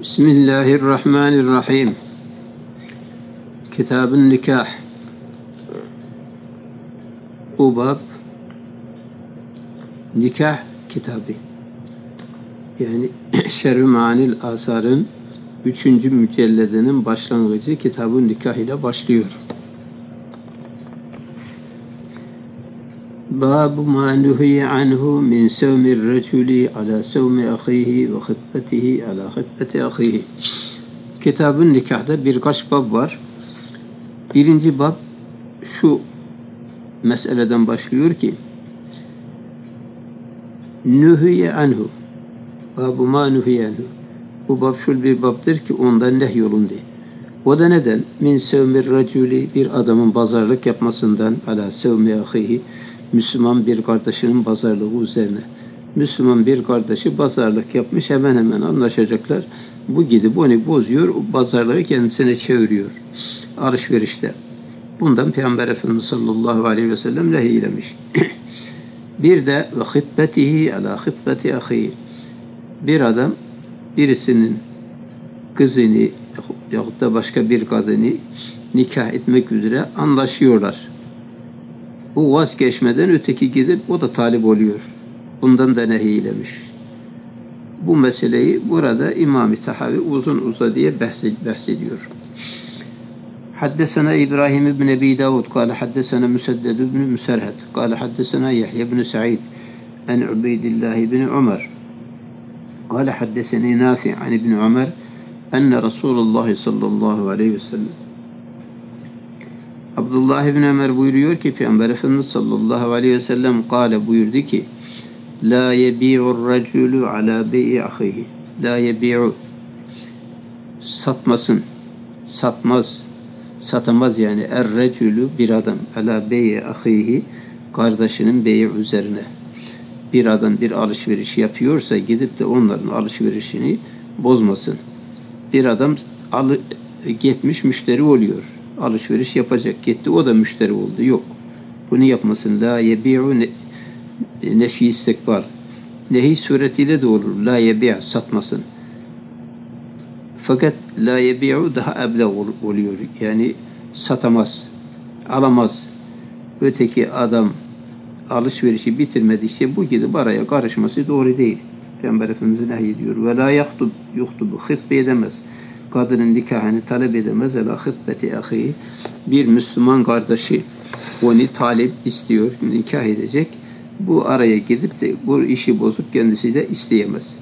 Bismillahirrahmanirrahim. Kitab-ı Nikah. Bu bab nikah kitabı. Yani Şerh-i Maanil Asar'ın 3. mücelledinin başlangıcı Kitab-ı Nikah ile başlıyor. Bab ma nuhiye anhu min sevmir reculi ala sevmi ahihi ve hıtbetihi ala hıtbeti ahihi. Kitab-ı Nikah'da birkaç bab var. Birinci bab şu meseleden başlıyor ki nuhiye anhu. Babu ma nuhiye anhu. Bu bab şöyle bir babdır ki ondan nehyolundu. O da neden? Min sevmir reculi, bir adamın pazarlık yapmasından, ala sevmi ahihi, Müslüman bir kardeşinin pazarlığı üzerine. Müslüman bir kardeşi pazarlık yapmış, hemen hemen anlaşacaklar. Bu gidip onu bozuyor, o pazarlığı kendisine çeviriyor. Alışverişte. Bundan Peygamber Efendimiz sallallahu aleyhi ve sellem nehiylemiş. Bir de ve hıtbetihi ala hıtbeti ahihi. Bir adam birisinin kızını yahut da başka bir kadını nikah etmek üzere anlaşıyorlar. Bu vazgeçmeden öteki gidip o da talip oluyor. Bundan da nehiylemiş. Bu meseleyi burada İmam-ı Tahavi uzun uzadıya bahsediyor. Haddesena İbrahim ibn Ebi Davud kâle haddesena Müsedded ibn Müserhet kâle haddesena Yahya ibn Sa'id en Ubeydillah ibn Ömer kâle haddeseni Nafi an ibn Ömer enne Resulullah sallallahu aleyhi ve sellem. Abdullah ibn Ömer buyuruyor ki Peygamber Efendimiz sallallahu aleyhi ve sellem kâle buyurdu ki la yebi'ur raculu ala bey'i ahihi. La yebi'u, satmasın, satamaz yani er-reculu, bir adam, ala bey'i ahihi, kardeşinin beyi üzerine. Bir adam bir alışveriş yapıyorsa gidip de onların alışverişini bozmasın. Bir adam gitmiş müşteri oluyor. Alışveriş yapacak. Gitti o da müşteri oldu. Yok. Bunu yapmasın. La yebi'u nefi istikbar. Nehi suretiyle de olur. La yebi' satmasın. Fakat la yebi'u daha ebleğ oluyor. Yani satamaz. Alamaz. Öteki adam alışverişi bitirmedikçe bu gidip araya karışması doğru değil. Peygamber Efendimiz nehyediyor. Ve la yuhtubu. Hıtbe edemez. Kadının nikahını talep edemez. Ela hıtbeti ahi. Bir Müslüman kardeşi onu talep istiyor. Nikah edecek. Bu araya gidip de bu işi bozup kendisi de isteyemez.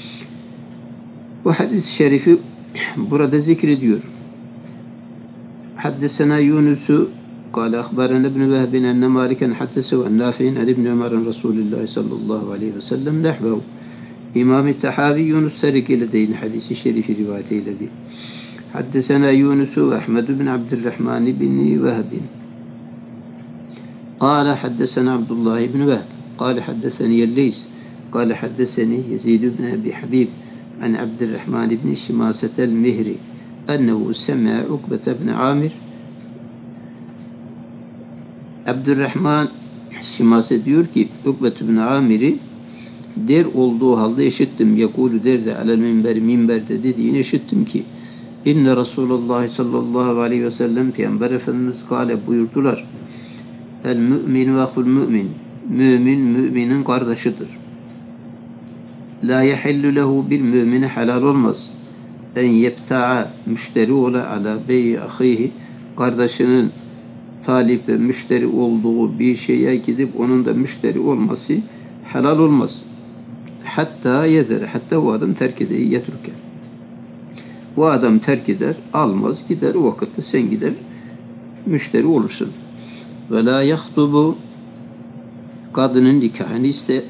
Bu hadis-i şerifi burada zikrediyor. Haddesena Yunus'u قال أخبرنا ابن وهب أن مالكا حدثه عن نافع عن ابن عمر رسول الله صلى الله عليه وسلم نحوه. İmam-ı Tahavi Yunus Tarik ile deyin hadisi şerifi rivayet eyledi. Haddesena Yunus'u Ahmed bin Abdurrahman bin Vehb. قال حدثنا عبد الله بن وهب قال حدثني الليث قال حدثني يزيد بن أبي حبيب عن عبد الرحمن بن شماسة المهري أنه سمع عقبة بن عامر. Abdurrahman Şimase diyor ki Ukbet bin Amir'i der olduğu halde işittim. Yakulu derdi alel minberde dediğini işittim ki İnne Resulullah sallallahu aleyhi ve sellem Peygamber Efendimiz kâle buyurdular. El mü'min ve akul mü'min. Mümin müminin kardeşidir. La yehillu lehu, bir mümine helal olmaz. En yebta'a, müşteri ola ala beyi ahihi, kardeşinin talip ve müşteri olduğu bir şeye gidip onun da müşteri olması helal olmaz. Hatta yezer, hatta o adam terk eder, yeturken. O adam terk eder, almaz, gider, o vakitte sen gider, müşteri olursun. Ve la yahtubu, kadının nikahını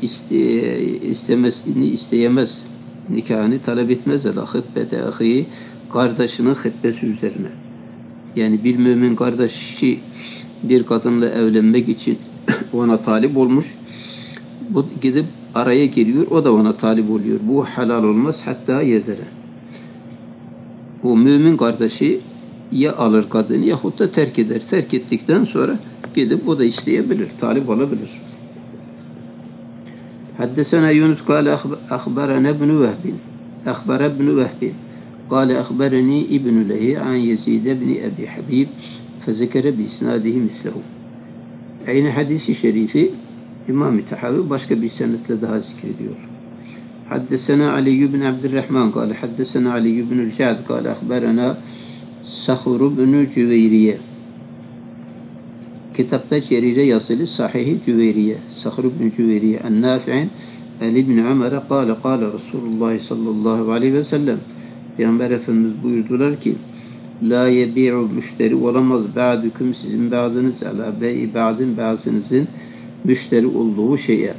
isteyemez, nikahını talep etmez. La hıtbete ahi, kardeşinin hıtbesi üzerine. Yani bir mümin kardeşi bir kadınla evlenmek için ona talip olmuş. Bu gidip araya giriyor. O da ona talip oluyor. Bu helal olmaz. Hatta yezere. Bu mümin kardeşi ya alır kadını yahut da terk eder. Terk ettikten sonra gidip o da isteyebilir. Talip olabilir. Haddesena Yunus kâle ahbarana ibn Vehb. أخبر ابن وهب قال أخبرني ابن لهي عن يزيد بن أبي حبيب فذكر بإسناده مثله. Aynı hadisi şerifi İmam-ı Tahavi başka bir senetle daha zikrediyor. Haddesena Ali ibn Abdurrahman قال حدثنا علي بن الجعد قال أخبرنا صخر بن جويرية. Kitapta Cerire yazılı Sahih-i Cüveyriye, Sahr ibn Cüveyriye, en-Nafi'in Ali ibn Ömer'e kâle Resulullah sallallahu aleyhi ve sellem. Peygamber Efendimiz buyurdular ki, la yebi'u müşteri olamaz ba'dukum sizin ba'dınız ala be'i ba'din bazınızın müşteri olduğu şeye.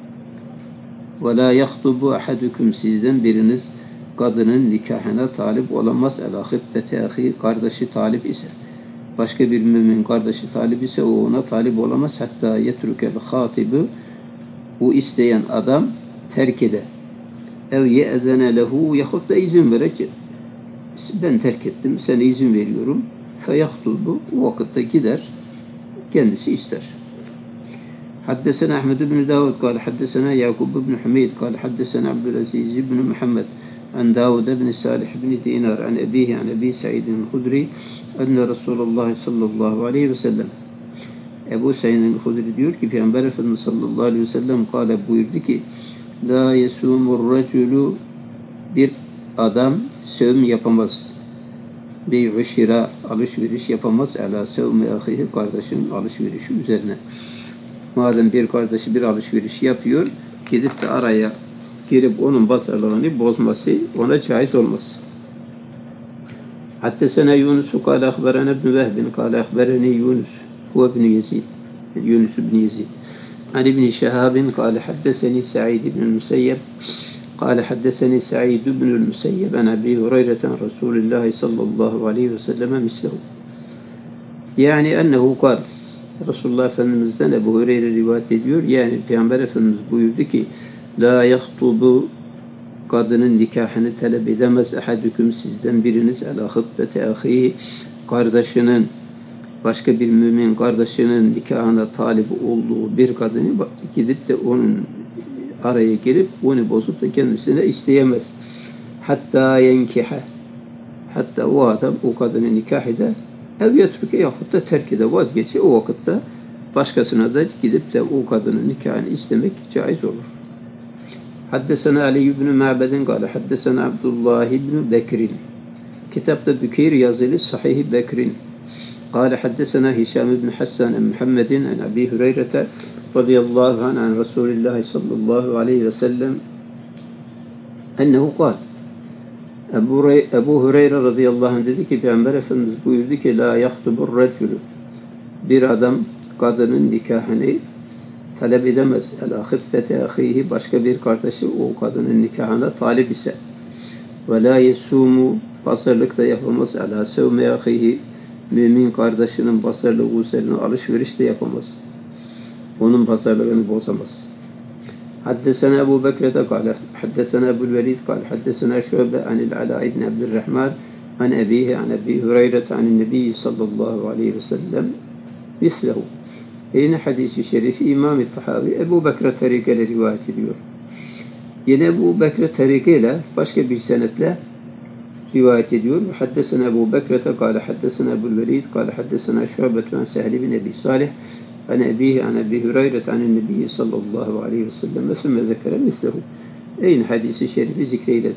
Ve la yahtubu ahadukum sizden biriniz kadının nikahına talip olamaz ala hıbbeti ahi kardeşi talip ise. Başka bir mümin kardeşi talip ise o ona talip olamaz. Hatta yetrukel hatibu o isteyen adam terk eder. Ev ye'zene lehu yahut da izin verecek. Ben terk ettim, sana izin veriyorum. Feyahtubu o vakitte gider, kendisi ister. Haddesena Ahmed ibn Davud kâle haddesena Yakub ibn Hamid kâle haddesena Abdülaziz ibn Muhammed an Davud ibn Salih ibn Dinar an ebihi an Ebi Sa'idin Hudri enne Resulullah sallallahu aleyhi ve sellem. Ebu Sa'idin Hudri diyor ki Peygamber Efendimiz sallallahu aleyhi ve sellem kâle buyurdu ki la yesumur raculu bir adam sevm yapamaz. Bey'u şira alışveriş yapamaz. Ala sevmi ahihi kardeşinin alışverişi üzerine. Madem bir kardeşi bir alışveriş yapıyor, gidip de araya girip onun pazarlığını bozması ona caiz olmaz. Haddesena Yunus kâle ahberene ibn Vehbin kâle ahbereni Yunus huve ibn Yezid. Yunus ibn Yezid. An ibn Şehabin kâle haddeseni Sa'id ibn Musayyeb قال حدثني سعيد بن المسيب عن أبي هريرة عن رسول الله صلى الله عليه وسلم مثله. Yani ennehu kal. Resulullah Efendimiz'den Ebu Hureyre rivayet ediyor. Yani Peygamber Efendimiz buyurdu ki la yahtubu kadının nikahını talep edemez ahadüküm sizden biriniz ala hıbbeti ahihi kardeşinin başka bir mümin kardeşinin nikahına talip olduğu bir kadını gidip de onun araya girip onu bozup da kendisine isteyemez. Hatta yenkihe. Hatta o adam o kadını nikah eder. Ev yetruke yahut da terk eder. Vazgeçe o vakitte başkasına da gidip de o kadının nikahını istemek caiz olur. Haddesena Ali ibn Ma'bedin kâle haddesena Abdullah ibn Bekir'in. Kitapta Bükeyr yazılı Sahih-i Bekir'in. قال حدثنا هشام بن حسان عن محمد عن أبي هريرة رضي الله عنه عن رسول الله صلى الله عليه وسلم أنه قال Ebu Hureyre radıyallahu anh dedi ki Peygamber Efendimiz buyurdu ki la yahtubur raculu bir adam kadının nikahını talep edemez. Ala hıbbeti ahihi başka bir kardeşi o kadının nikahına talip ise ve la yesumu pazarlık da yapamaz. Ala sevme ahihi mümin kardeşinin pazarlığı üzerine alışveriş de yapamaz. Onun pazarlığını bozamaz. Haddesena Ebu Bekir'de kâle, haddesena Ebu'l Velid kâle, haddesena Şu'be anil Ala ibn Abdurrahman an ebihi an Ebi Hureyre anin Nebi sallallahu aleyhi ve sellem mislehu. Yine hadisi şerifi İmam-ı Tahavi Ebu Bekir'e tarikayla rivayet ediyor. Yine Ebu Bekir'e tarikayla başka bir senetle rivayet ediyor. Haddesena Ebu Bekir'e kâle, haddesena Ebu'l Velid kâle, haddesena Şu'be an Sehl bin Ebi Salih an ebihi an Ebi Hureyre anin Nebi sallallahu aleyhi ve sellem ve sümme zekere mislehu. Aynı hadisi şerifi zikreyledi.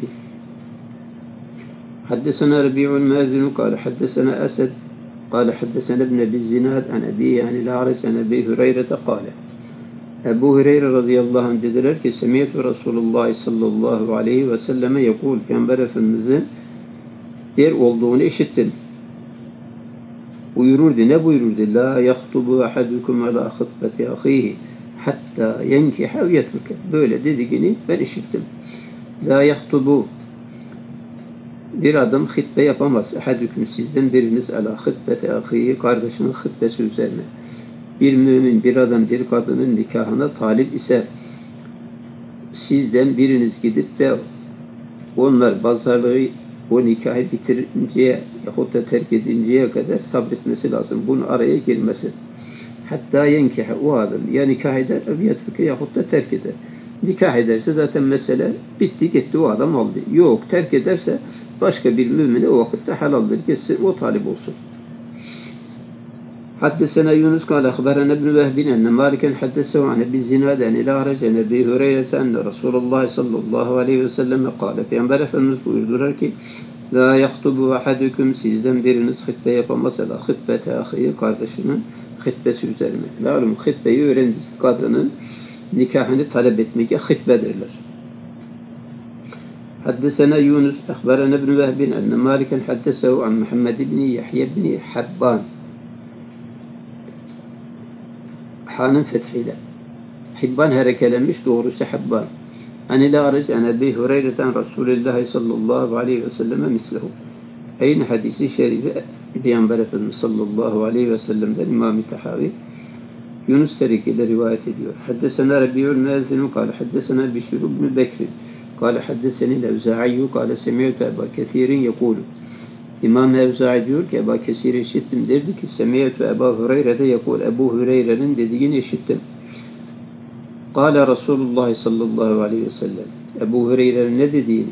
Haddesena Rabi'ul Mazinu kâle, haddesena Esed kâle, haddesena ibn Ebi Zinad an ebihi anil A'rac an Ebi Hureyre kâle. Ebu Hureyre radıyallahu anh dediler ki Semiyetü Resulullah sallallahu aleyhi ve selleme yekul Peygamber Efendimiz'in der olduğunu işittim. Buyururdu. Ne buyururdu? La yahtubu ahadukum ala hıbbeti ahihi hatta yenkihe ve yetruke. Böyle dediğini ben işittim. La yahtubu bir adam hıtbe yapamaz. Ahadukum sizden biriniz ala hıbbeti ahihi kardeşinin hıtbesi üzerine. Bir mümin bir adam bir kadının nikahına talip ise sizden biriniz gidip de onlar pazarlığı o nikahı bitirinceye yahut da terk edinceye kadar sabretmesi lazım. Bunun araya girmesi. Hatta yenkihe o adam ya nikah eder ya yahut da terk eder. Nikah ederse zaten mesele bitti gitti, o adam oldu. Yok, terk ederse başka bir mümine o vakitte halaldir. Geçsin, o talip olsun. حدثنا يونس قال أخبرنا ابن وهب أن مالكا حدثه عن أبي الزناد عن الأعرج عن أبي هريرة أن رسول الله صلى الله عليه وسلم قال Peygamber Efendimiz buyurdular ki La yahtubu ahadukum, sizden biriniz hıtbe yapamaz ala hıtbete ahiyi, kardeşinin hıtbesi üzerine. Malum hıtbeyi öğrendik. Kadının nikahını talep etmeye hıtbe derler. حدثنا يونس أخبرنا ابن وهب أن مالكا حدثه عن محمد بن يحيى بن حبان Hanın fethiyle. Hibban harekelenmiş, doğrusu Habban. Anil Ariz an Ebi Hureyre'den Resulullah sallallahu aleyhi ve selleme mislehu. Aynı hadisi şerifi Peygamber Efendimiz sallallahu aleyhi ve sellem'den İmam-ı Tahavi Yunus tarikiyle rivayet ediyor. Haddesena Rabi'ül Mezinu kâle haddesena Bişir ibn Bekri kâle haddeseni Levza'iyyu kâle semiyetü Eba Kethirin yekûlu. İmam Evza'i diyor ki Ebu Kesir'i işittim, derdi ki Semiyetü Ebu Hureyre'de yakul, Ebu Hureyre'nin dediğini işittim. Kâle Resulullah sallallahu aleyhi ve sellem, Ebu Hureyre'nin ne dediğini,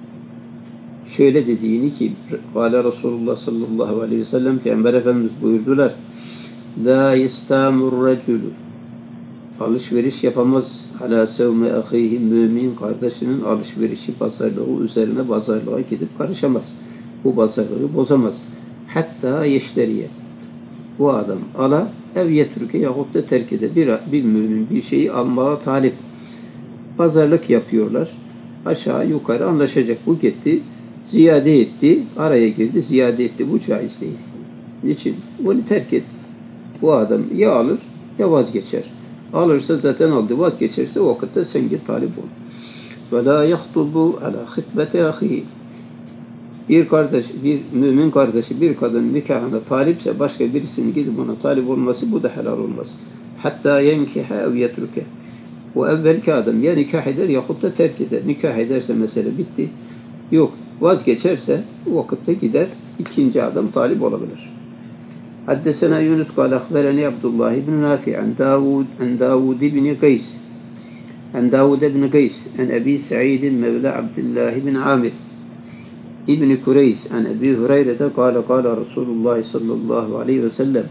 şöyle dediğini ki Kâle Resulullah sallallahu aleyhi ve sellem, Peygamber Efendimiz buyurdular, La yestamur reculu, alışveriş yapamaz ala sevme ahihi, mümin kardeşinin alışverişi pazarlığı üzerine pazarlığa gidip karışamaz. Bu pazarlığı bozamaz. Hatta yeşteriye. Bu adam ala ev yetruke yahut da terk eder. Bir mümin bir şeyi almaya talip. Pazarlık yapıyorlar. Aşağı yukarı anlaşacak. Bu gitti. Ziyade etti. Araya girdi. Ziyade etti. Bu caiz değil. Niçin? Bunu terk et. Bu adam ya alır ya vazgeçer. Alırsa zaten aldı. Vazgeçerse o vakitte sen git talip ol. Ve la yahtubu ala hıtbete ahihi. Bir kardeş, bir mümin kardeşi bir kadın nikahına talipse başka birisinin gidip ona talip olması, bu da helal olmaz. Hatta yenkiha ev yetruke. O evvelki adam ya nikah eder yahut da terk eder. Nikah ederse mesele bitti. Yok, vazgeçerse o vakitte gider, ikinci adam talip olabilir. Haddesena Yunus kâle akhbereni Abdullah ibn Nafi an Davud ibn Qays an Davud ibn Qays an Ebi Sa'id mevla Abdullah ibn Amir İbn-i Kureys an Ebi Hureyre'de kâle Resulullah sallallahu aleyhi ve sellem.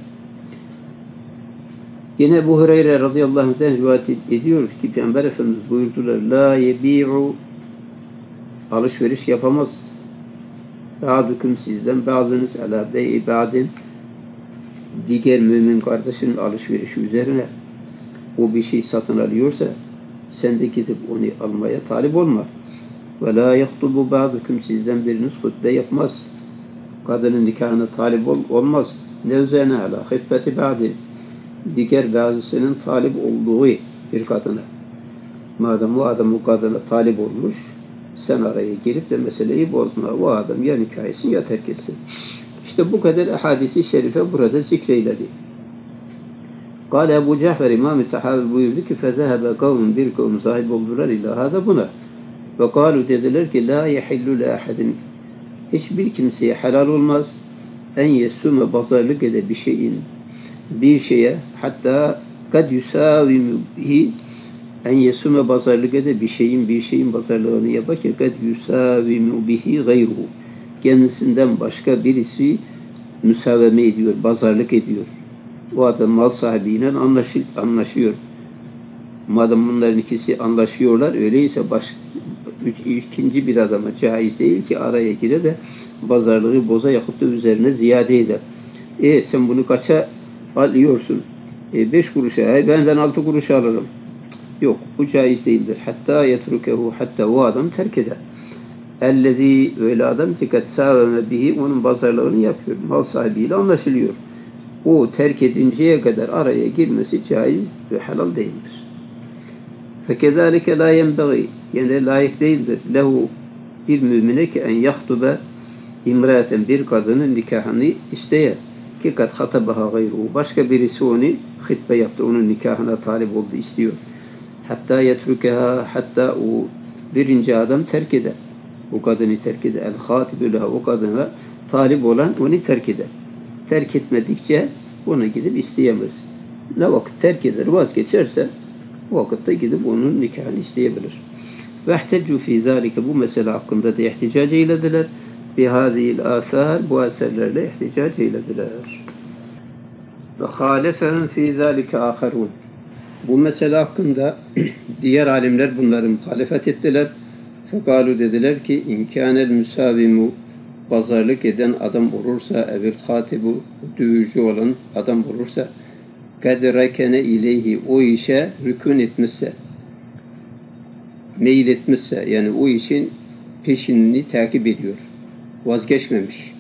Yine Ebu Hureyre radıyallahu anh'den rivayet ediyor ki Peygamber Efendimiz buyurdular La yebi'u, alışveriş yapamaz. Ba'dukum, sizden bazınız ala bey'i ba'din, diğer mümin kardeşinin alışverişi üzerine o bir şey satın alıyorsa sen de gidip onu almaya talip olma. Ve la yahtubu ba'dukum, sizden biriniz hutbe yapmaz. Kadının nikahına talip olmaz. Ne üzerine ala hıtbeti ba'di, diğer bazısının talip olduğu bir kadına. Madem o adam o kadına talip olmuş, sen araya girip de meseleyi bozma. O adam ya nikah etsin ya terk etsin. İşte bu kadar hadisi şerife burada zikreyledi. Kâle Ebu Cafer İmam-ı Tahavi buyurdu ki فَذَهَبَ قَوْمٌ, bir kavm sahip oldular illa hâda buna. Ve kâlu, dediler ki la yehillu le ahadin, hiçbir kimseye helal olmaz en yesume, pazarlık ede bir şeyin, bir şeye, hatta kad yusavimu bihi, en yesume pazarlık ede bir şeyin pazarlığını yapar ki kad yusavimu bihi gayruhu, kendisinden başka birisi müsaveme ediyor, pazarlık ediyor. O adam mal sahibiyle anlaşıyor. Madem bunların ikisi anlaşıyorlar, öyleyse ikinci bir adama caiz değil ki araya gire de pazarlığı boza yahut da üzerine ziyade eder. Sen bunu kaça alıyorsun? 5 kuruşa, ben 6 kuruşa alırım. Yok, bu caiz değildir. Hatta yetrukehu, hatta o adam terk eder. Ellezî, öyle adam ki kad sâveme bihi, onun pazarlığını yapıyor. Mal sahibiyle anlaşılıyor. O terk edinceye kadar araya girmesi caiz ve helal değildir. Fekezalike la yenbeği, yani layık değildir lehu, bir mümine ki en yahtube imraten, bir kadının nikahını isteye ki kad hatabaha gayruhu, başka birisi onu hıtbe yaptı, onun nikahına talip oldu, istiyor. Hatta yetrukeha, hatta o birinci adam terk eder, o kadını terk eder. El hatibü leha, o kadına talip olan onu terk eder. Terk etmedikçe ona gidip isteyemez. Ne vakit terk eder, vazgeçerse o vakitte gidip onun nikahını isteyebilir. Ve ihteccu fî zâlike, bu mesele hakkında da ihticac eylediler. Bihâzihil âthâr, bu eserlerle ihticac eylediler. Ve hâlefehum fî zâlike âkharûn. Bu mesele hakkında diğer alimler bunları muhalefet ettiler. Fekalu, dediler ki inkânel müsavimu, pazarlık eden adam olursa, evil hatibu, düğücü olan adam olursa, kad rekene ileyhi, o işe rükün etmişse, meyil etmişse, yani o işin peşini takip ediyor, vazgeçmemiş.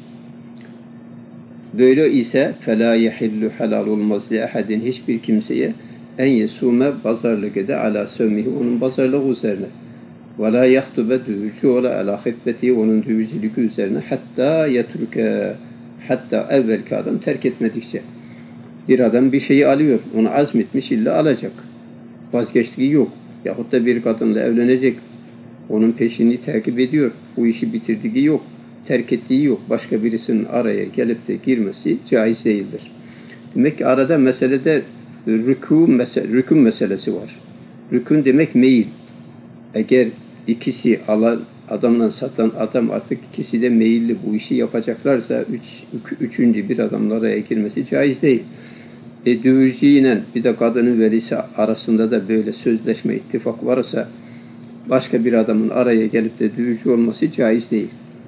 Böyle ise فَلَا يَحِلُّ, helal olmaz li ahadin, hiçbir kimseye en yesume, pazarlık ede ala sevmihi, onun pazarlığı üzerine. وَلَا يَخْتُبَ, düğücü ola ala hıtbeti, onun düğücülük üzerine, hatta yetruke, hatta evvelki adam terk etmedikçe. Bir adam bir şeyi alıyor, onu azmetmiş, illa alacak, vazgeçtiği yok. Yahut da bir kadınla evlenecek, onun peşini takip ediyor, bu işi bitirdiği yok, terk ettiği yok, başka birisinin araya gelip de girmesi caiz değildir. Demek ki arada meselede rükün meselesi var. Rükün demek meyil. Eğer ikisi alan adamla satan adam, artık ikisi de meyilli bu işi yapacaklarsa üçüncü bir adamın araya girmesi caiz değil. Düğücüyle bir de kadının velisi arasında da böyle sözleşme, ittifak varsa başka bir adamın araya gelip de düğücü olması caiz değil.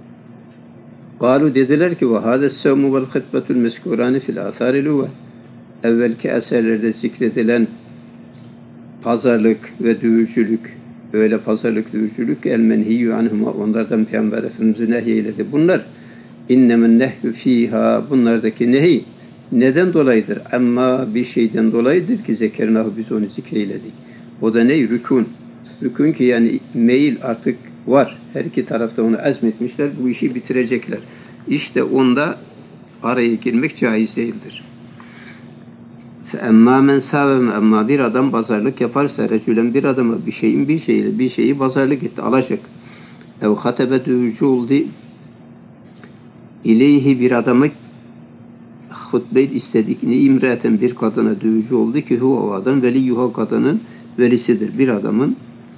Kalu, dediler ki ve hâdes sevmu vel hıtbetul meskurani fil âthâri lüve. Evvelki eserlerde zikredilen pazarlık ve düğücülük, öyle pazarlık, düğücülük, el menhiyyü anhuma, onlardan Peygamber Efendimiz'i nehyeyledi. Bunlar innemen nehyü fîhâ, bunlardaki nehy neden dolayıdır? Ama bir şeyden dolayıdır ki zekernahu, biz onu zikreyledik. O da ne? Rükûn. Rükûn ki yani meyil artık var. Her iki tarafta onu azmetmişler. Bu işi bitirecekler. İşte onda araya girmek caiz değildir. Emma men savem, ama bir adam pazarlık yaparsa, recülen bir adama bir şeyi pazarlık etti, alacak. Ev hatebe, düğücü oldu. İleyhi, bir adamı hutbe istedik. Ne imraten, bir kadına düğücü oldu ki huve, o adam veliyuha, kadının velisidir. Bir adamın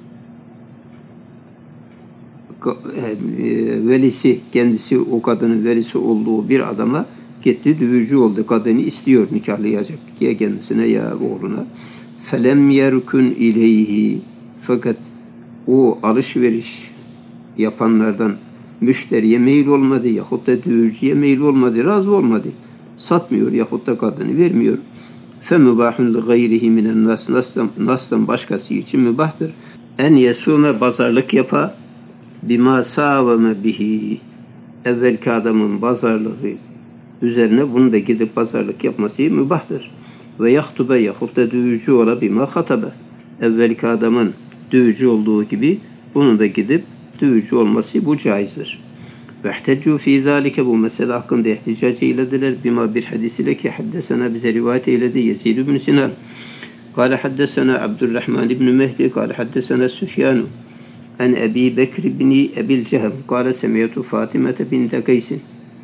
velisi, kendisi o kadının velisi olduğu bir adama gitti, düğücü oldu. Kadını istiyor, nikahlayacak ya kendisine ya oğluna. Felem yerkun ileyhi, fakat o alışveriş yapanlardan müşteriye meyil olmadı, yahut da düğücüye meyil olmadı, razı olmadı. Satmıyor yahut da kadını vermiyor. Femubahun li gayrihi minen nas, nas'tan başkası için mübahtır. En yesume, pazarlık yapa, bima savame bihi, evvelki adamın pazarlığı üzerine bunu da gidip pazarlık yapması mübahtır. Ve yahtube, yahut da düğücü ola bima hatabe, evvelki adamın düğücü olduğu gibi bunun da gidip düğücü olması bu caizdir. Ve ihteccu fî zâlike, bu mesele hakkında ihticac eylediler. Bima, bir hadis ile ki haddesena, bize rivayet eyledi Yezid ibn Sinan. Kâle haddesena Abdurrahman ibn Mehdi, kâle haddesena Süfyanu en Ebi Bekr ibn Ebil Cehem, kâle semiyatu Fatimete binte Kaysin.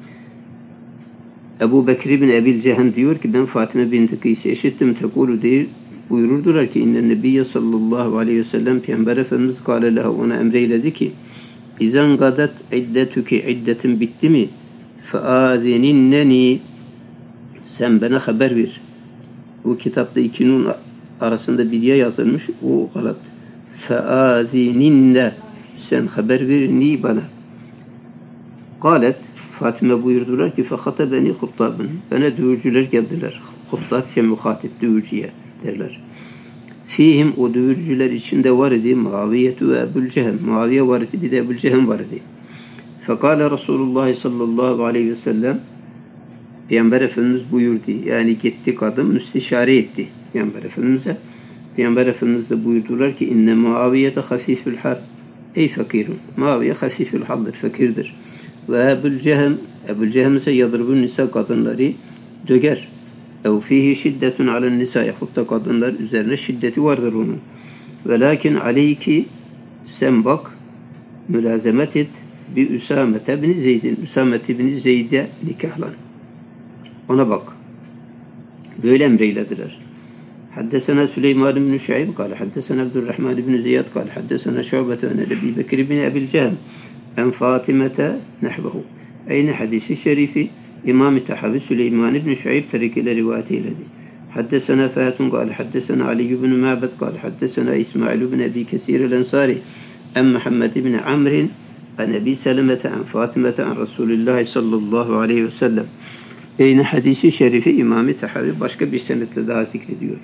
Ebu Bekr ibn Ebil Cehem diyor ki, ben Fatime binti Kays'i eşittim. Tekulu, değil, buyururdular ki innen nebiyye sallallahu aleyhi ve sellem, Peygamber Efendimiz kâle leha, ona emreyledi ki İzen gadat iddetüki, iddetin bitti mi? Feâzininneni, sen bana haber ver. Bu kitapta iki nun arasında bir ya yazılmış, o galat. Feâzininne, sen haber ver ni bana. Galet, Fatime buyurdular ki fehatabeni huttabın, bana düğürcüler geldiler. Huttab ki muhatip, düğürcüye derler. Fihim, o düğürcüler içinde var idi Muaviyetu ve Ebu'l-Cehem. Muaviye var idi, bir de Ebu'l-Cehem var idi. Fekale Resulullah sallallahu aleyhi ve sellem, Peygamber Efendimiz buyurdu. Yani gitti kadın, müstişare etti Peygamber Efendimiz'e. Peygamber Efendimiz de buyurdular ki inne Muaviyete hafifül har, ey fakirun. Muaviye hafifül haldir, fakirdir. Ve Ebu'l-Cehem ise yadribun nisa, kadınları döger. Ev fihi şiddetun alen nisa, yahut da kadınlar üzerine şiddeti vardır onun. Velakin aleyki, sen bak, mülazemet et, bi Üsamete bin Zeyd'in, Üsamete bin Zeyd'e nikahlan. Ona bak. Böyle emreylediler. حدثنا سليمان بن شعيب قال حدثنا عبد الرحمن بن زياد قال حدثنا شعبة عن أبي بكر بن أبي الجهم عن فاطمة نحوه. Aynı hadisi şerifi İmam-ı Tahavi Süleyman ibn Şuayb tarikiyle rivayet eyledi. Haddesena Fahitun kâle haddesena Ali ibn Ma'bed kâle haddesena İsmail ibn Ebi Kesir el-Ensari en Muhammed ibn Amrin en Ebi Selemete en Fatimete en Resulullah sallallahu aleyhi ve sellem. Aynı hadisi şerifi İmam-ı Tahavi başka bir senetle daha zikrediyor.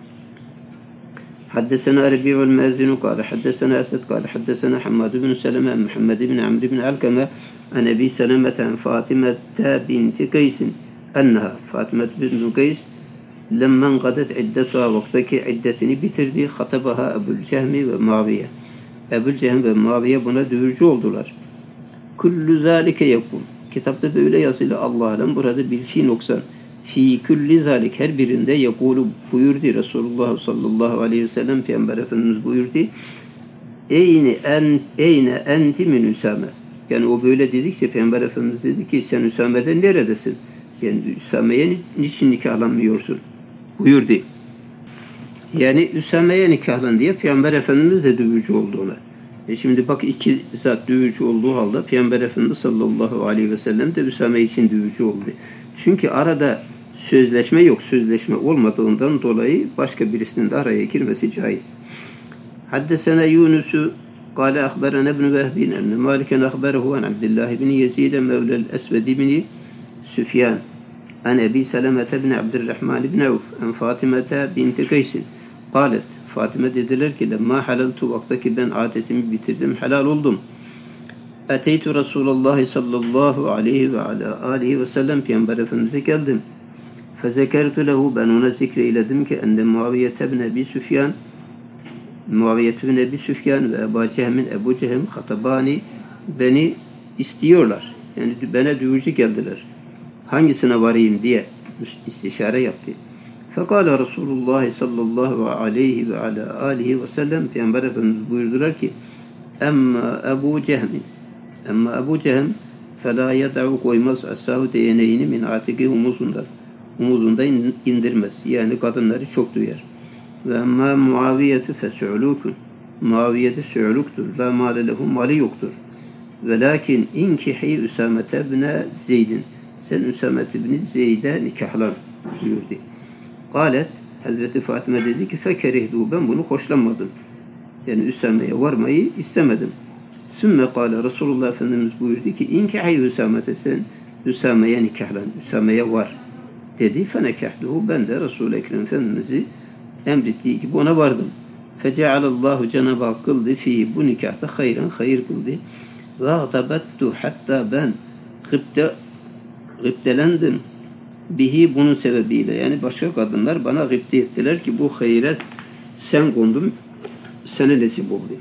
حدثنا ربيع المازن قال حدثنا أسد قال حدثنا حماد بن سلمة عن محمد بن عمرو بن علقمة عن أبي سلمة عن فاطمة بنت قيس أنها فاطمة بنت قيس لما انقضت عدتها وقتك عدتini bitirdi خطبها أبو الجهم ومعاوية. Ebu Cehm ve Muaviye buna dövürcü oldular. Kullu zâlike yekûn. Kitapta böyle yazılı, Allah alem, burada bir fi noksan. Fi kulli zalik, her birinde yekulu buyurdu Resulullah sallallahu aleyhi ve sellem, Peygamber Efendimiz buyurdu. Eyne enti min Üsame. Yani o böyle dedikçe Peygamber Efendimiz dedi ki sen Üsame'den neredesin? Yani Üsame'ye niçin nikahlanmıyorsun? Buyurdu. Yani Üsame'ye nikahlan diye Peygamber Efendimiz de dövücü oldu ona. Şimdi bak, iki zat dövücü olduğu halde Peygamber Efendimiz sallallahu aleyhi ve sellem de Üsame için dövücü oldu. Çünkü arada sözleşme yok. Sözleşme olmadığından dolayı başka birisinin de araya girmesi caiz. Haddesena Yunus'u kâle ahberena ibn Vehbin enne Maliken ahberehu an Abdullah ibn Yezid mevlel Esved ibn Süfyan an Ebi Selemete ibn Abdurrahman ibn Avf an Fatimete binti Kaysin kâlet. Fatime dediler ki lemma halaltu, vaktaki ben adetimi bitirdim, helal oldum. Eteytu Resulullah sallallahu aleyhi ve aleyhi ve sellem, Peygamber Efendimiz'e geldim. Fezekertu lehu, ben ona zikreyledim ki enne Muaviye ibn Ebi Süfyan, Muaviye ibn Ebi Süfyan ve Ebu Cehm'in Ebu Cehm hatabani, beni istiyorlar. Yani bana duyurucu geldiler. Hangisine varayım diye istişare yaptı. Fekala Resulullah sallallahu aleyhi ve aleyhi ve sellem, Peygamber Efendimiz buyurdular ki emma Ebu Cehm'in, ama Ebu Cehm فَلَا يَدَعُ koymaz as-sahu değneğini min atiki omuzunda indirmez. Yani kadınları çok duyar. Ve amma Muaviyetu fesu'lukun, Muaviye de su'luktur. La mâle lehu, mali yoktur. Velakin inkihi Üsamete ibne Zeydin, sen Üsamete ibn Zeyd'e nikahlan buyurdu. Kâlet, Hazreti Fatıma dedi ki fekerihdu, ben bunu hoşlanmadım. Yani Üsame'ye varmayı istemedim. Sümme kâle, Resulullah Efendimiz buyurdu ki inkihi Üsamete, sen Üsame'ye nikahlan, Üsame'ye var dedi. Fenekahduhu, ben de Resul-i Ekrem Efendimiz'i emrettiği gibi ona vardım. Fecealallahu, Cenab-ı Hak kıldı fi, bu nikahta hayran, hayır kıldı. Ve gâtabettu, hatta ben gıptelendim bihi, bunun sebebiyle. Yani başka kadınlar bana gıpte ettiler ki bu hayre sen kondun, sana nasip oldu.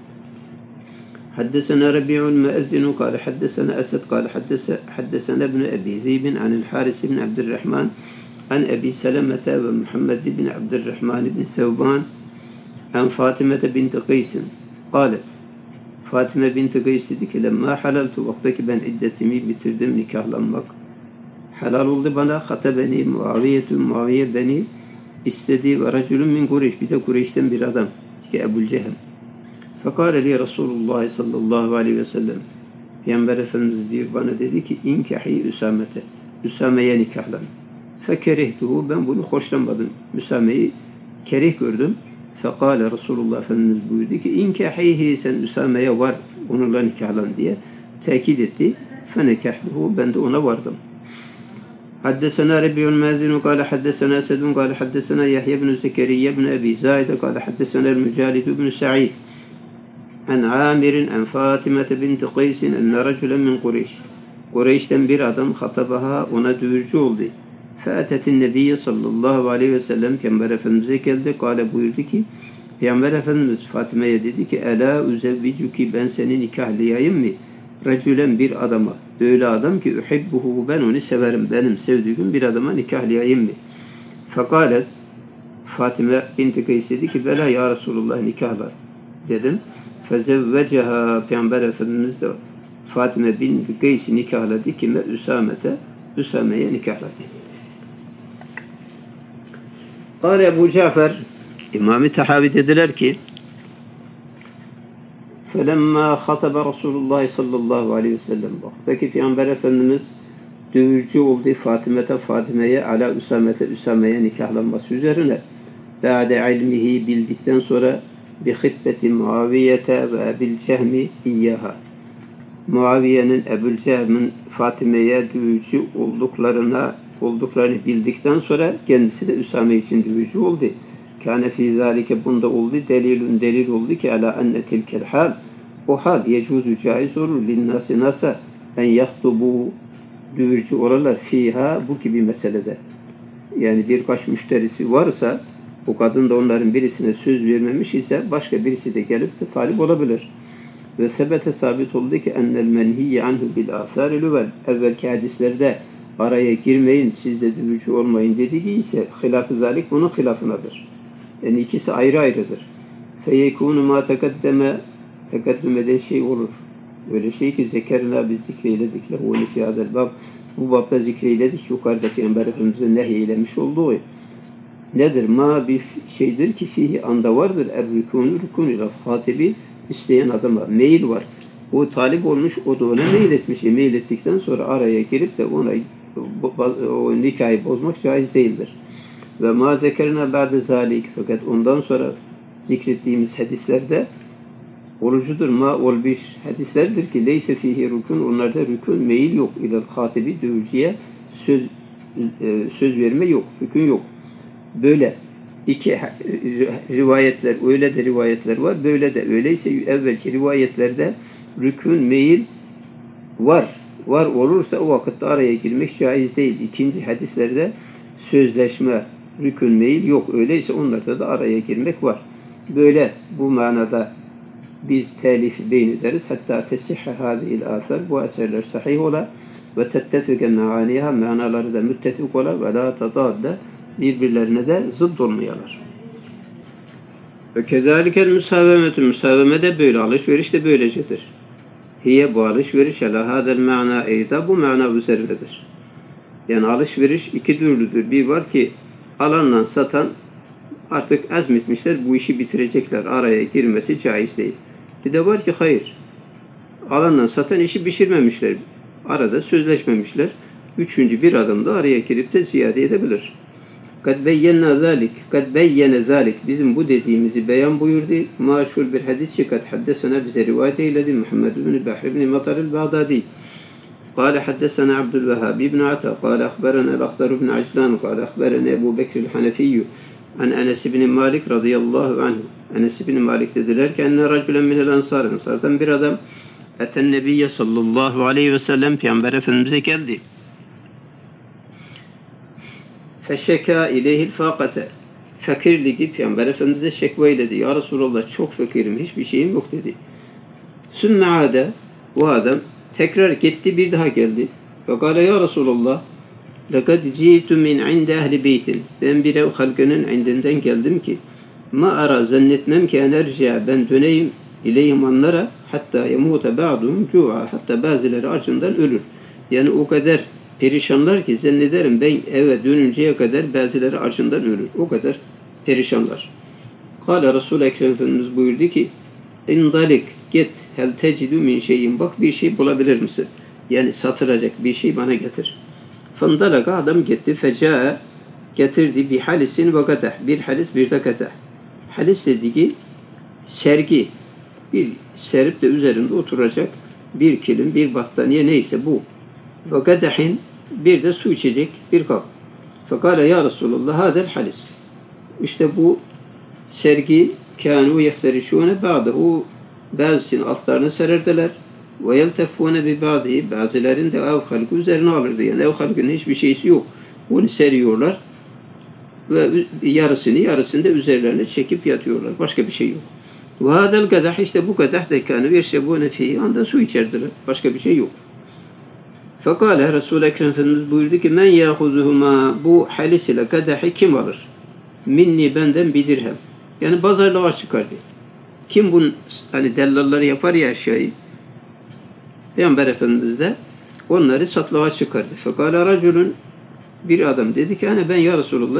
حدثنا ربيع المؤذن قال حدثنا أسد قال حدثنا ابن أبي ذئب عن الحارث بن عبد الرحمن عن أبي سلمة ومحمد بن عبد الرحمن بن ثوبان عن فاطمة بنت قيس قالت. Fatıma binti Qays dedi ki lemma halaltu, vaktaki ben iddetimi bitirdim, nikahlanmak helal oldu bana. Hatabeni Muaviye beni istedi ve raculun min Kureyş, bir de Kureyş'ten bir adam ki Ebu Cehm. Fekâle li Resulullah sallallahu aleyhi ve sellem, Peygamber Efendimiz diyor, bana dedi ki inkahi Üsamete, Üsame'ye nikahlan. Fekerihtuhu, ben bunu hoşlanmadım, Üsame'yi kerih gördüm. Fekâle, Resulullah Efendimiz buyurdu ki inkahihi, sen Üsame'ye var, onunla nikahlan diye tekit etti. Fenekahluhu, ben de ona vardım. Haddesena Rabi'un Mazinu kâle haddesena Esedun kâle haddesena Yahya ibn Zekeriye ibn Ebi Zâide kâle haddesena el-Mücalid ibn Sa'id an Amir'in an Fatimete binti Qays'in enne raculen min Kureyş. Kureyş'ten bir adam hatabaha, ona duyurucu oldu. Fe'atetin Nebiyye sallallahu aleyhi ve sellem, Peygamber Efendimiz'e geldi. Kâle, buyurdu ki Peygamber Efendimiz Fatime'ye dedi ki elâ uzevvicuki, ben seni nikahlayayım mı? Recülen, bir adama, öyle adam ki uhibbuhu, ben onu severim, benim sevdiğim bir adama nikahlayayım mı? Fekâlet, Fatime binti Qays dedi ki bela ya Resulullah, nikahlar dedim. Fezevveceha, Peygamber Efendimiz de Fatime binti Qays'i nikahladı ki Üsame'ye nikahladı. Kâle Ebu Cafer, İmam-ı Tahavi dediler ki, فَلَمَّا خَطَبَ رَسُولُ اللّٰهِ sallallahu aleyhi ve sellem. Peki Peygamber Efendimiz dövücü oldu Fatime'ye, ala Üsame'ye nikahlanması üzerine. Ba'de ilmihi, bildikten sonra bi hıtbeti Muaviyete ve Ebil Cehmi iyyaha. Muaviye'nin, Ebu'l Cehm'in Fatime'ye dövücü olduklarını bildikten sonra kendisi de Üsame için dövücü oldu. Kâne fî zâlike, bunda oldu delil oldu ki ala enne tilkel hal, o hal yecuzu caiz olur linnâsi nasa en yahtubu, dövücü oralar fiha, bu gibi meselede. Yani birkaç müşterisi varsa, o kadın da onların birisine söz vermemiş ise başka birisi de gelip de talip olabilir. Ve sebete sabit oldu ki ennel menhiyye anhu bil asâr-i lüvel, evvelki hadislerde araya girmeyin, siz de dövücü olmayın dediği ise hilaf-ı zalik bunun hilafınadır. Yani ikisi ayrı ayrıdır. Feyekûnü mâ tekaddüm eden şey olur. Öyle şey ki zekerna, biz zikreyledik lehûni fîhâdel bab, bu babda zikreyledik, yukarıda Peygamber Efendimiz'e nehyeylemiş olduğu. Nedir? Ma bir şeydir ki fihi, anda vardır. Rükûn ile hatibi, isteyen adama meyil vardır. O talip olmuş, o da ona meyil etmiş. Meyil ettikten sonra araya girip de ona o nikahı bozmak caiz değildir. Ve ma zekerna ba'de zalik, fakat ondan sonra zikrettiğimiz hadislerde olucudur. Ma ol bir hadislerdir ki leyse fihi rükûn, onlarda rükûn, meyil yok. İlel hatibi, dövücüye söz verme yok, hüküm yok. Böyle iki rivayetler, öyle de rivayetler var, böyle de. Öyleyse evvelki rivayetlerde rükün, meyil var olursa o vakitte araya girmek caiz değil. İkinci hadislerde sözleşme, rükün, meyil yok. Öyleyse onlarda da araya girmek var. Böyle bu manada biz telif beyin ederiz. Hatta tesihhe hâzihil âthar, bu eserler sahih ola ve tettefike me'aniha, manaları da müttefik ola ve la tadadda, birbirlerine de zıt olmayalar. Ve kezalikel müsaveme de böyle, alışveriş de böylecedir. Hiye, bu alışveriş ala hadel ma'na eyda, bu mana üzerindedir. Yani alışveriş iki türlüdür. Bir var ki alanla satan artık azmetmişler, bu işi bitirecekler, araya girmesi caiz değil. Bir de var ki hayır, alanla satan işi pişirmemişler, arada sözleşmemişler, üçüncü bir adam da araya girip de ziyade edebilir. Kad beyyene zalik, bizim bu dediğimizi beyan buyurdu. Maşhur bir hadis ki kad haddesena, bize rivayet eyledi Muhammed ibn Bahr ibn Matar el-Bağdadi. قال حدثنا عبد الوهاب بن عطا قال أخبرنا الأخضر بن عجلان قال أخبرنا أبو بكر الحنفي عن أنس بن مالك رضي الله عنه. Enes bin Malik dediler ki enne raculen minel ansar, ensardan bir adam eten nebiyye sallallahu aleyhi ve sellem, Peygamber Efendimiz'e geldi. Feşeka ileyhil fâkate, fakirliği Peygamber Efendimiz'e şekva eyledi. Ya Resulallah, çok fakirim, hiçbir şeyim yok dedi. Sümme ade, bu adam tekrar gitti, bir daha geldi. Fekale ya Resulallah, lekad ci'tu min inde ehli beytin, ben bir ev halkının indinden geldim ki ma ara, zannetmem ki enerjiye, ben döneyim ileyhim onlara, hatta yemute ba'duhum cu'a, hatta bazıları acından ölür. Yani o kadar perişanlar ki zannederim ben eve dönünceye kadar bazıları acından ölür. O kadar perişanlar. Kâle Resul-i Ekrem Efendimiz buyurdu ki indalik, git, hel tecidü min şeyin, bak bir şey bulabilir misin? Yani satılacak bir şey bana getir. Fındalaka, adam gitti, fecae, getirdi bir halisin ve kadeh, bir halis bir de kadeh. Halis dediği sergi, bir serip de üzerinde oturacak bir kilim, bir battaniye, neyse bu. Ve kadehin, bir de su içecek bir kap. Fekale ya Resulullah hadel halis. İşte bu sergi, kânû yefterişûne ba'dahu, bazısının altlarını sererdiler. Ve yelteffûne bi ba'dihi, bazıların da ev halkı üzerine alırdı. Yani ev halkının hiçbir şeysi yok. Onu seriyorlar ve yarısını da üzerlerine çekip yatıyorlar. Başka bir şey yok. Ve hadel kadah, işte bu kadah da kânû yeşrebûne fîhî, anda su içerdiler. Başka bir şey yok. Fekale Resul-i Ekrem Efendimiz buyurdu ki men yâhuzuhuma, bu halis ile kadahi kim alır? Minni, benden bir dirhem. Yani pazarlığa çıkardı. Kim bunu, hani dellalları yapar ya aşağıyı. Peygamber Efendimiz de onları satlığa çıkardı. Fekale raculun, bir adam dedi ki hani ben ya Resulullah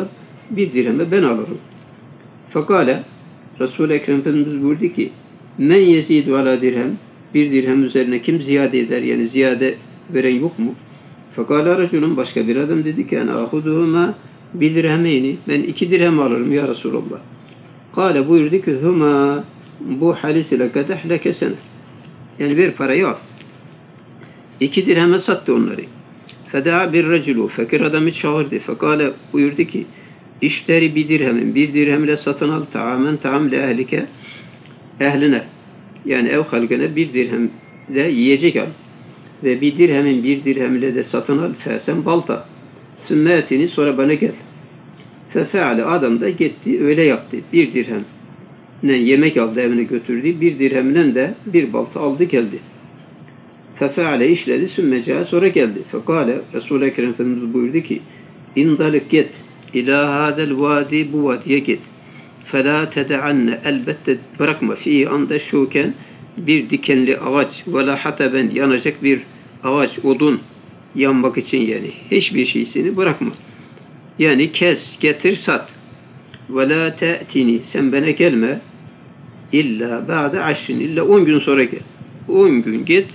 bir dirheme ben alırım. Fekale Resul-i Ekrem Efendimiz buyurdu ki men yezidu ala dirhem, bir dirhem üzerine kim ziyade eder, yani ziyade veren yok mu? Fekale raculun, başka bir adam dedi ki ana ahuduhuma bir dirhemeyni, ben 2 dirhem alırım ya Resulallah. Kale buyurdu ki huma bu halis ile kadeh leke sene, yani ver parayı al. 2 dirheme sattı onları. Feda bir raculu, fakir adamı çağırdı. Fekale buyurdu ki işleri bir dirhemin, bir dirhemle satın al taamen taamle ehlike, ehline, yani ev halkına bir dirhemle yiyecek al. Ve bir dirhemin bir dirhemle de satın al fesen balta. Sünnetini sonra bana gel. Fefeale, adam da gitti öyle yaptı. Bir dirhemle yemek aldı, evine götürdü. Bir dirhemle de bir balta aldı geldi. Fefeale, işledi, sümmeca, sonra geldi. Fekale Resul-i Ekrem Efendimiz buyurdu ki indalik git ila hadel vadi, bu vadiye git. Fela tedeanne, elbette bırakma fi anda şuken, bir dikenli ağaç ve la hataben, yanacak bir ağaç, odun yanmak için, yani hiçbir şeysini bırakma. Yani kes, getir, sat. Ve la te'tini, sen bana gelme illa ba'de aşrin, illa 10 gün sonra gel. 10 gün git.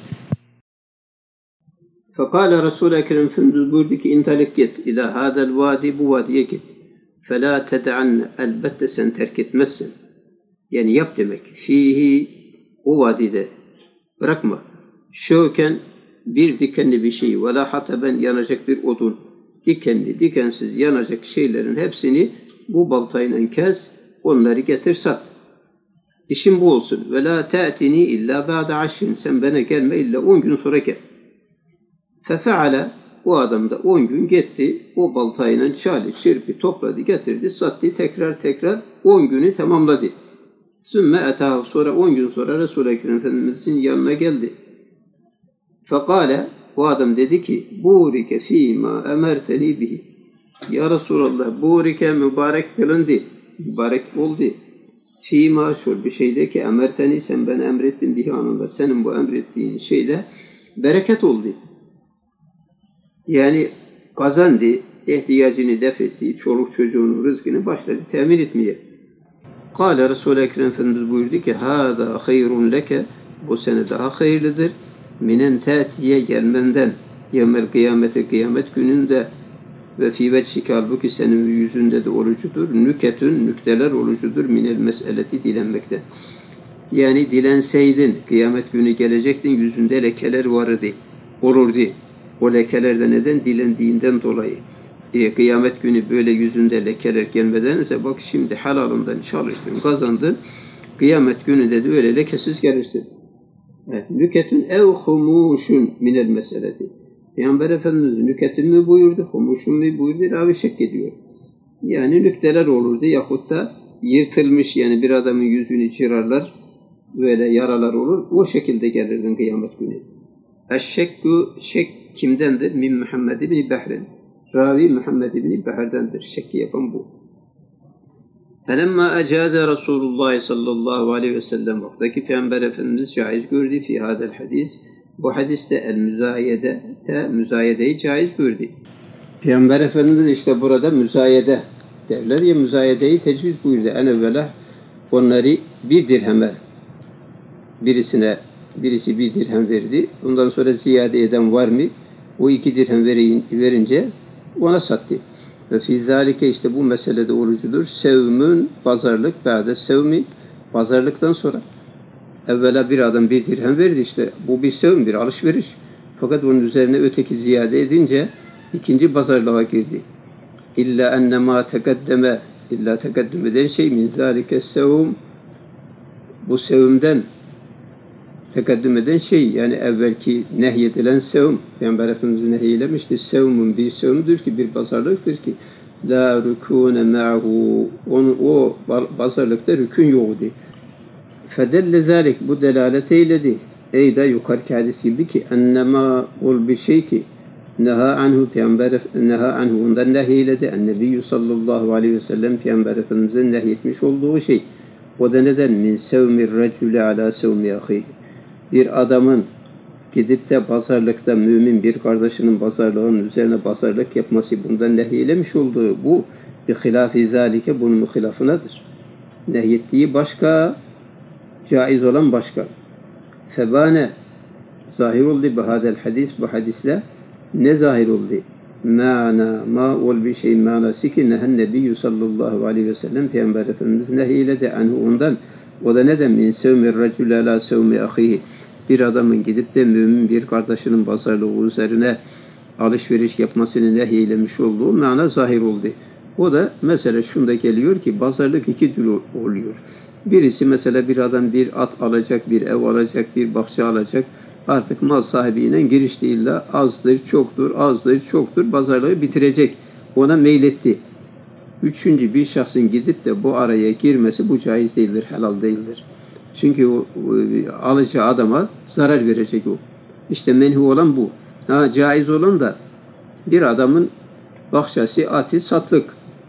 Fekale Resul-i Ekrem Efendimiz buyurdu ki intalik git ila hadel vadi, bu vadiye git. Fela tedeanne, elbette sen terk etmezsin. Yani yap demek. Fihi, o vadide bırakma. Şöken, bir dikenli bir şey, ve la hataben, yanacak bir odun. Dikenli, dikensiz yanacak şeylerin hepsini bu baltayla kes, onları getir, sat. İşin bu olsun. Ve la te'tini illa ba'de aşrin, sen bana gelme illa 10 gün sonra gel. Fefeale, o adam da 10 gün gitti, o baltayla çali, çırpı, topladı, getirdi, sattı, tekrar 10 günü tamamladı. Sümme etahu, sonra 10 gün sonra Resul-i Ekrem Efendimiz'in yanına geldi. Fekale, o adam dedi ki burike fîmâ emerteni bihi. Ya Resulallah, burike mübarek kılındı, mübarek oldu. Fîmâ, şu bir şeyde ki emerteni, sen bana emrettin bihi anında, senin bu emrettiğin şeyde bereket oldu. Yani kazandı, ihtiyacını def etti, çoluk çocuğunun rızkını başladı temin etmeye. Kâle Resul-i Ekrem Efendimiz buyurdu ki hâzâ hayrun leke, bu sene daha hayırlıdır. Minen tâtiye, gelmenden, yevmel kıyamete, kıyamet gününde, ve fî veçhike, halbuki senin yüzünde de olucudur, nüketün, nükteler olucudur, minel meseleti, dilenmekten. Yani dilenseydin, kıyamet günü gelecektin, yüzünde lekeler vardı, olurdu. O lekeler de neden? Dilendiğinden dolayı. Kıyamet günü böyle yüzünde lekeler gelmedense, bak şimdi halalından çalıştın, kazandın, kıyamet günü de öyle lekesiz gelirsin. Nüketün ev humuşun minel meseleti. Peygamber Efendimiz nüketün mü buyurdu, humuşun mu buyurdu, ravi şek ediyor. Yani nükteler olurdu yahut da yırtılmış, yani bir adamın yüzünü çırarlar, böyle yaralar olur, o şekilde gelirdin kıyamet günü. Eşşekku, şek kimdendir? Min Muhammed ibn Behrin. Ravi Muhammed ibn Behr'dendir. Şekki yapan bu. Felemma ecaze Resulullah sallallahu aleyhi ve sellem, vaktaki Peygamber Efendimiz caiz gördü fi hadel hadis. Bu hadiste müzayedeyi caiz gördü. Peygamber Efendimiz işte burada müzayede derler ya, müzayedeyi tecviz buyurdu. En evvela onları bir dirheme, birisi bir dirhem verdi. Ondan sonra ziyade eden var mı? O 2 dirhem verince ona sattı. Ve fî zâlike, işte bu meselede orucudur. Sevmün, pazarlık, ba'de sevmi, pazarlıktan sonra. Evvela bir adam bir dirhem verdi, işte bu bir sevm, bir alışveriş. Fakat onun üzerine öteki ziyade edince ikinci pazarlığa girdi. İlla ennemâ tegaddeme, illa tegaddüm eden şey min zâlike sevm, bu sevmden tekaddüm eden şey, yani evvelki nehyedilen sevm, Peygamber Efendimiz nehyeylemişti. Sevmun bir sevmdür ki, bir pazarlıktır ki la rükûne ma'hu, o pazarlıkta rükün yoktu. Fedelle zâlik, bu delalet eyledi. Eyda yukarıki hadis gibi ki ennemâ ol bir şey ki neha anhu, Peygamber neha anhu, ondan nehyeyiledi. Ennebiyyü sallallahu aleyhi ve sellem, Peygamber Efendimiz'in nehyetmiş olduğu şey. O da neden? Min sevmir recülü ala sevmi ahihi. Bir adamın gidip de pazarlıkta, mümin bir kardeşinin pazarlığının üzerine pazarlık yapması, bundan nehyeylemiş olduğu bu bi hilafi zalike bunun hilafınadır. Nehyettiği başka, caiz olan başka. Febane zahir oldu bu hadel hadis, bu hadisle ne zahir oldu? Ma ol bir şeyin manası ki nehen nebiyyü sallallahu aleyhi ve sellem Peygamber Efendimiz nehyiledi anhu ondan. O da neden? Min sevmi recül ala sevmi ahihi. Bir adamın gidip de mümin bir kardeşinin pazarlığı üzerine alışveriş yapmasını nehyeylemiş olduğu mana zahir oldu. O da mesela şunda geliyor ki pazarlık iki türlü oluyor. Birisi mesela bir adam bir at alacak, bir ev alacak, bir bahçe alacak. Artık mal sahibiyle giriş değil de azdır, çoktur, azdır, çoktur pazarlığı bitirecek. Ona meyletti. Üçüncü bir şahsın gidip de bu araya girmesi bu caiz değildir, helal değildir. Çünkü o alacağı adama zarar verecek o. İşte menhu olan bu. Caiz olan da bir adamın bahçesi, atı satlık.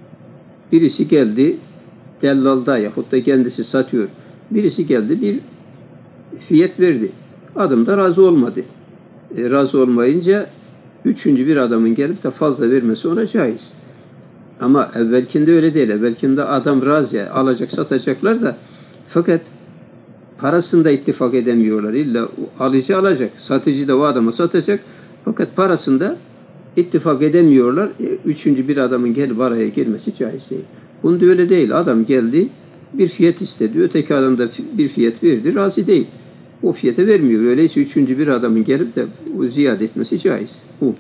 Birisi geldi dellalda yahut da kendisi satıyor. Birisi geldi bir fiyat verdi. Adam da razı olmadı. Razı olmayınca üçüncü bir adamın gelip de fazla vermesi ona caiz. Ama evvelkinde öyle değil. Evvelkinde adam razı, alacak, satacaklar da fakat parasında ittifak edemiyorlar. İlla alıcı alacak, satıcı da o adama satacak. Fakat parasında ittifak edemiyorlar. Üçüncü bir adamın gelip araya girmesi caiz değil. Bunda öyle değil. Adam geldi, bir fiyat istedi. Öteki adam da bir fiyat verdi, razı değil. O fiyata vermiyor. Öyleyse üçüncü bir adamın gelip de ziyade etmesi caiz. Bu.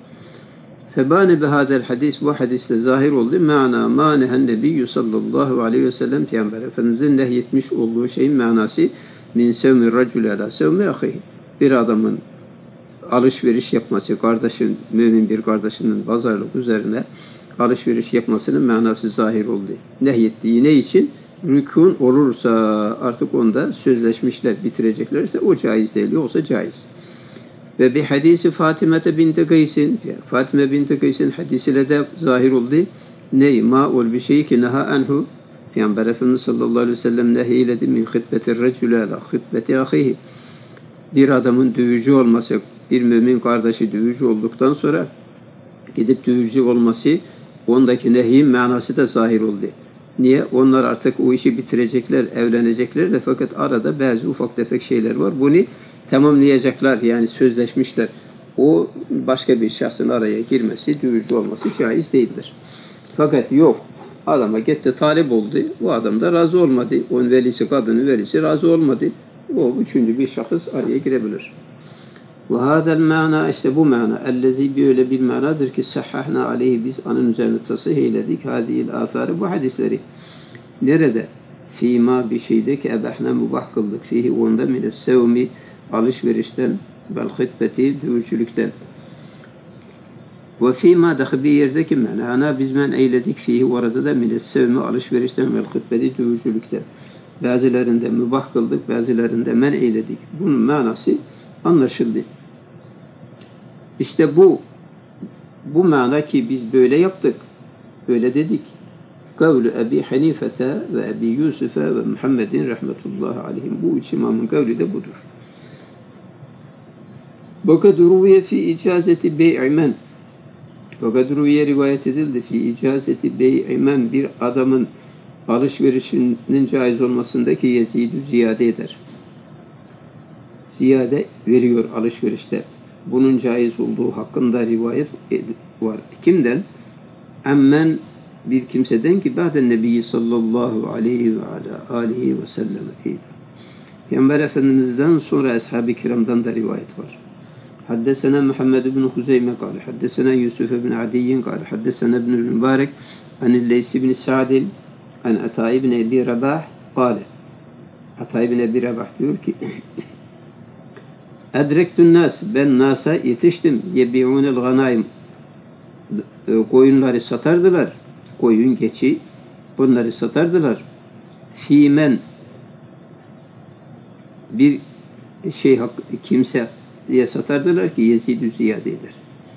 Febane bihadel hadis, bu hadiste zahir oldu. Ma'na ma nehen nebiyyü sallallahu aleyhi ve sellem Peygamber Efendimiz'in nehyetmiş olduğu şeyin manası min sevmi racül ala sevmi ahihi. Bir adamın alışveriş yapması, kardeşin, mümin bir kardeşinin pazarlık üzerine alışveriş yapmasının manası zahir oldu. Nehyettiği ne için? Rükûn olursa artık onda sözleşmişler, bitireceklerse o caiz değil, yoksa caiz. Ve bir hadisi Fatime binti Kays'in, Fatime binti Kays'in hadisiyle de zahir oldu. Ney? Ma ol bir şey ki neha anhu. Peygamber Efendimiz sallallahu aleyhi ve sellem nehyiledi min hıtbetir recülü ala hıtbeti ahihi. Bir adamın dövücü olması, bir mümin kardeşi dövücü olduktan sonra gidip dövücü olması, ondaki nehyin manası da zahir oldu. Niye? Onlar artık o işi bitirecekler, evlenecekler de fakat arada bazı ufak tefek şeyler var. Bunu tamamlayacaklar, yani sözleşmişler. O başka bir şahsın araya girmesi, dövücü olması caiz değildir. Fakat yok, adama gitti talip oldu, o adam da razı olmadı. Onun velisi, kadının velisi razı olmadı. O üçüncü bir şahıs araya girebilir. Ve hadel mana, işte bu mana, ellezi böyle bir manadır ki sahhahna aleyhi, biz anın üzerine tasih eyledik hadiyil atharı, bu hadisleri. Nerede? Fîmâ bir şeyde ki ebahna mubah kıldık. Fihi onda mines sevmi, alışverişten, vel hıtbeti, dövüşçülükten. Ve fîmâ dahi bir yerdeki mana, biz men eyledik fihi, orada da mines sevmi, alışverişten, vel hıtbeti, dövüşçülükten. Bazılarında mübah kıldık, bazılarında men eyledik. Bunun manası anlaşıldı. İşte bu mana ki biz böyle yaptık, böyle dedik. Kavlu Ebi Hanifete ve Ebi Yusuf'e ve Muhammedin rahmetullahi aleyhim. Bu üç imamın kavli de budur. Fakat ruviye fi icazeti bey'imen. Fakat ruviye rivayet edildi fi icazeti bey'imen, bir adamın alışverişinin caiz olmasındaki yezidü ziyade eder. Ziyade veriyor alışverişte. Bunun caiz olduğu hakkında rivayet var. Kimden? Emmen, bir kimseden ki ba'den Nebi sallallahu aleyhi ve aleyhi ve sellem. Peygamber Efendimiz'den sonra ashab-ı kiramdan da rivayet var. Haddesena Muhammed ibn Huzeyme kâle, haddesena Yusuf ibn Adiyyin kâle, haddesena ibn Mübarek, anil Leys ibn Sa'din, an Ata ibn Ebi Rabah kâle. Ata ibn Ebi Rabah diyor ki, Edrektün nas, ben nasa yetiştim, yebi'ûnel ganaim, koyunları satardılar, koyun geçi, bunları satardılar. Fîmen, bir şey kimse diye satardılar ki yezidü ziyade eder.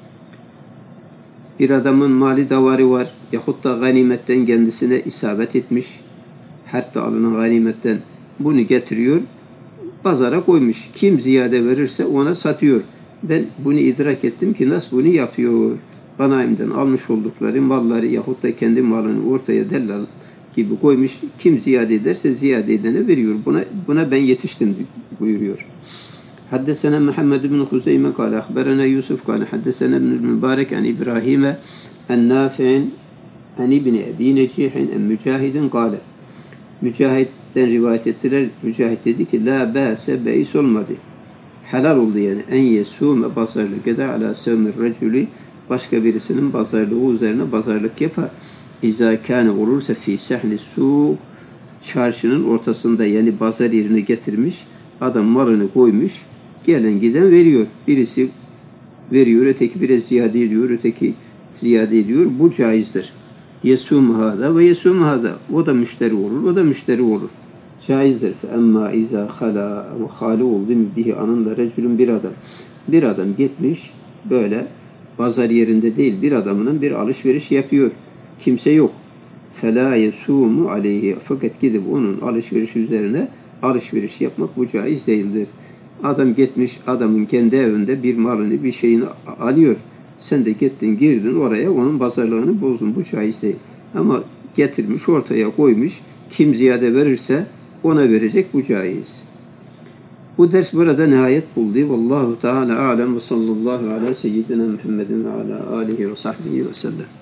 Bir adamın mali davarı var yahut da ganimetten kendisine isabet etmiş, hatta alınan ganimetten bunu getiriyor, pazara koymuş. Kim ziyade verirse ona satıyor. Ben bunu idrak ettim ki nasıl bunu yapıyor. ganaimden almış oldukları malları yahut da kendi malını ortaya dellal gibi koymuş. Kim ziyade ederse ziyade edene veriyor. Buna ben yetiştim buyuruyor. Haddesena Muhammed bin Huzeyme kâle ahberena Yusuf kâle haddesena ibn Mübarek an İbrahim'e en Nafi'in an İbni Ebi Necihin en Mücahidin kâle. Mücahid'den rivayet ettiler. Mücahid dedi ki la ba'se beis olmadı. Helal oldu yani. En yesume pazarlık eder ala sevmir recülü, başka birisinin pazarlığı üzerine pazarlık yapar. İzâ kâne olursa fî sehli su, çarşının ortasında yani pazar yerine getirmiş, adam malını koymuş, gelen giden veriyor. Birisi veriyor, öteki biraz ziyade ediyor, öteki ziyade ediyor. Bu caizdir. Yesum hâda ve yesum hâda. O da müşteri olur, o da müşteri olur. Caizdir. Emma izâ halâ ve hâli oldu bihi anında recülün bir adam. Bir adam gitmiş böyle pazar yerinde değil bir adamının bir alışveriş yapıyor. Kimse yok. Felâ yesûmu aleyhi. Fakat gidip onun alışveriş üzerine alışveriş yapmak bu caiz değildir. Adam gitmiş adamın kendi evinde bir malını bir şeyini alıyor. Sen de gittin girdin oraya onun pazarlığını bozdun. Bu caiz değil. Ama getirmiş ortaya koymuş. Kim ziyade verirse ona verecek, bu caiz. Bu ders burada nihayet buldu. Vallahu Teala alem ve sallallahu ala seyyidina Muhammedin ve ala alihi ve sahbihi ve sellem.